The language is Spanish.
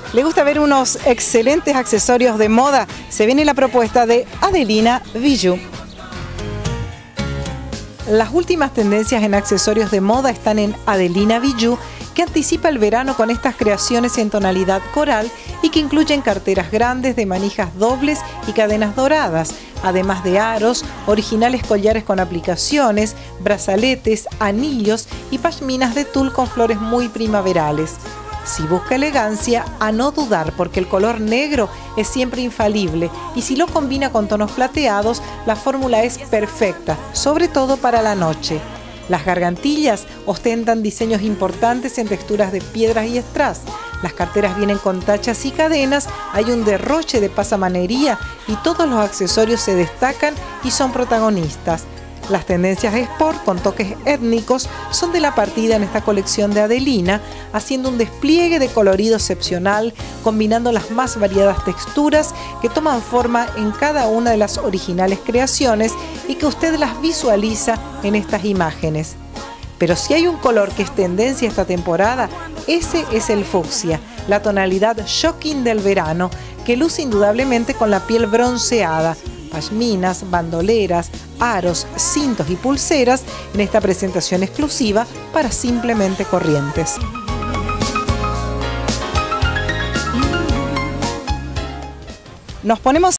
¿Le gusta ver unos excelentes accesorios de moda? Se viene la propuesta de Adelina Bijou. Las últimas tendencias en accesorios de moda están en Adelina Bijou, que anticipa el verano con estas creaciones en tonalidad coral y que incluyen carteras grandes de manijas dobles y cadenas doradas, además de aros, originales collares con aplicaciones, brazaletes, anillos y pashminas de tul con flores muy primaverales. Si busca elegancia, a no dudar, porque el color negro es siempre infalible y si lo combina con tonos plateados, la fórmula es perfecta, sobre todo para la noche. Las gargantillas ostentan diseños importantes en texturas de piedras y strass. Las carteras vienen con tachas y cadenas, hay un derroche de pasamanería y todos los accesorios se destacan y son protagonistas. Las tendencias sport con toques étnicos son de la partida en esta colección de Adelina, haciendo un despliegue de colorido excepcional, combinando las más variadas texturas que toman forma en cada una de las originales creaciones y que usted las visualiza en estas imágenes. Pero si hay un color que es tendencia esta temporada, ese es el fucsia, la tonalidad shocking del verano, que luce indudablemente con la piel bronceada, pashminas, bandoleras, aros, cintos y pulseras en esta presentación exclusiva para Simplemente Corrientes. Nos ponemos